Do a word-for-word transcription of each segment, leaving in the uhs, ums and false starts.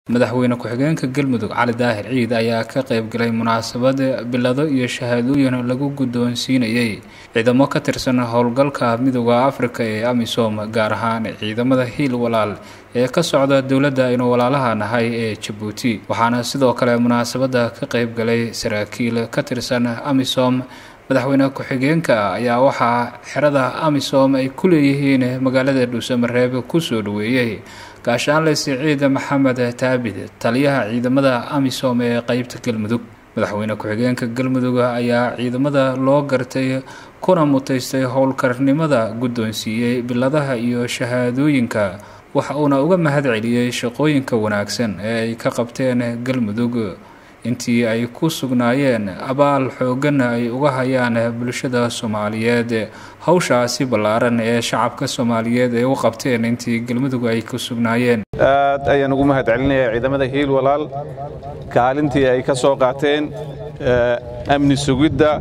madaxweyne ku-xigeenka Galmudug Cali Daahir Ciid ayaa ka qayb galay munaasabad bilado iyo shahaadooyin lagu guddoonsiinayay ciidamo ka tirsan howlgalka Midowga Afrika ee AMISOM gaar ahaan ciidamada Hiil Walaal ee ka socda dowladda inuu walaalaha nahay ee Djibouti waxaana sidoo kale munaasabada ka qayb galay saraakiil ka tirsan AMISOM madaxweyne ku-xigeenka ayaa waxa xirada AMISOM ay ku leeyihiin magaalada Dhuusamareeb ku soo dhaweeyay gaashaan Ciid Maxamed Taabid taliyaha ciidamada AMISOM ee qaybta Galmudug madaxweyne ku-xigeenka Galmudug ayaa ciidamada loo gartay kuna mutaystay howlkarnimada guddoonsiiyay biladaha iyo shahaadooyinka waxa uu uga mahad celiyay shaqooyinka wanaagsan ee ay ka qabteen Galmudug intii ay ku sugnaayeen abaal xoogan ay uga hayaan bulshada Soomaaliyeed hawshaasi ballaaran ee shacabka Soomaaliyeed ay u qabteen intii Galmudug ay ku sugnaayeen aad ayaan ugu mahad celinayaa ciidamada Hiil Walaal kaalintii ay ka soo qaateen amni sugidda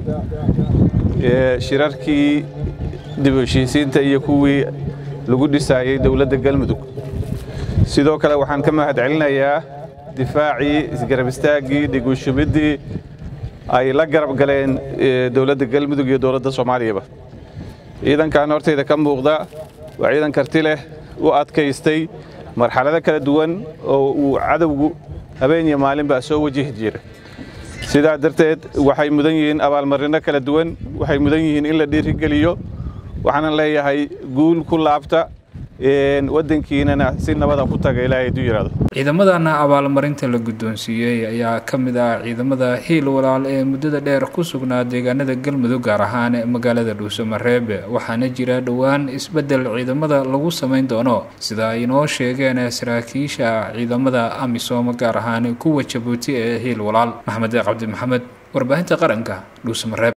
shirarkii dib u heshiisiinta iyo kuwii lagu dhisayay dawladda Galmudug sidoo kale waxaan ka mahad celinayaa difaaci isgarab istaagii dhigushubidii ay la garab galeen dawladda Galmudug iyo dawladda Soomaaliya ciidankan hortayda ka muuqda waa ciidan karti leh u adkaystay marxalado kala duwan oo uu cadawgu habeen iyo maalin ba soo wajihi jiray sidaa darteed waxay mudan yihiin abaalmarino kala duwan waxay mudan yihiin in la dhiirigeliyo waxaan leeyahay guul ku laabta een wadankiinana si nabada ku tagay ilaahay du yiraahdo ciidamadana abaalmarinta la guddoonsiiyay ayaa kamid ah ciidamada Hiil Walaal ee muddada dheer ku sugnaa deegaanada Galmudug gaar ahaan magaalada Dhuusamareeb waxaana jira dhawaan isbedel ciidamada lagu sameyn doono sida ay noo sheegeen saraakiisha ciidamada AMISOM gaar ahaan kuwa Djibouti ee Hiil Walaal Maxamed Cabdi Maxamed warbaahinta qaranka Dhuusamareeb.